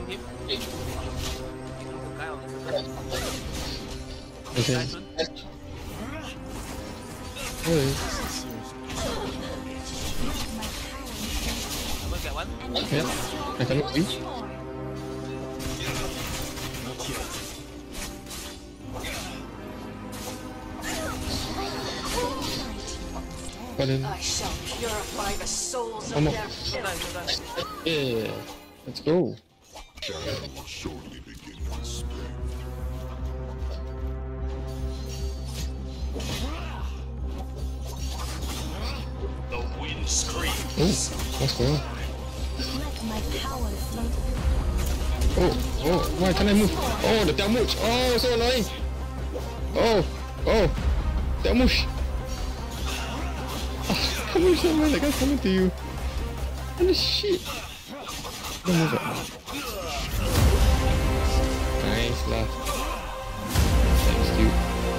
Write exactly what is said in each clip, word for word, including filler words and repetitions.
on him. Take the guy on his side. Okay. Nice one. Oi. I'm gonna get one. Yep. I cannot reach. Got him. I shall purify the souls of Come on. their Well filth. done, well done. Yeah. Let's go. Shadow will shortly begin its spring. The wind screams. Oh, what's going on? Let my power flow. Oh, oh, why can't I move? Oh, the damage. Oh, so annoying. Oh, oh, damage. Ah, come on, man, that guy's coming to you. What the shit? Don't move it. Nice lah. Thanks, dude.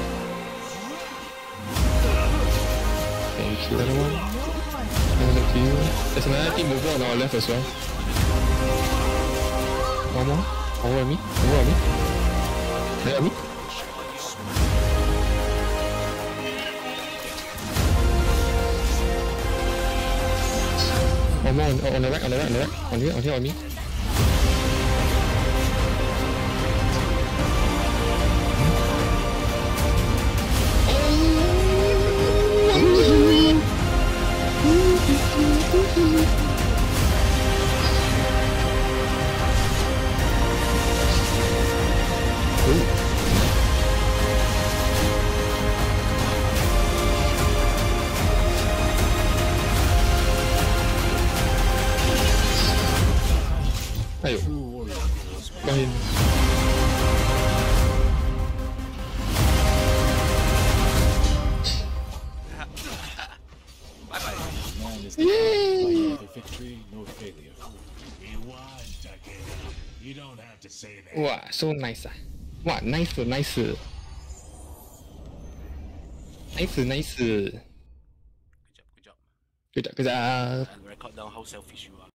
Thank you, everyone. Hands up to you. There's another team mover on our left as well. One more. Over at me. Over at me. Right at me. One more on, oh, on the right, on the right, on the right. On here, on here, on me. Ayo. Main. Bye bye. Man is the fight for victory, no failure. He won, Takeda. You don't have to say that. Wah, so nice ah. Wah, nice, nice. Nice, nice. Good job, good job. Kejap, kejap. And record down how selfish you are.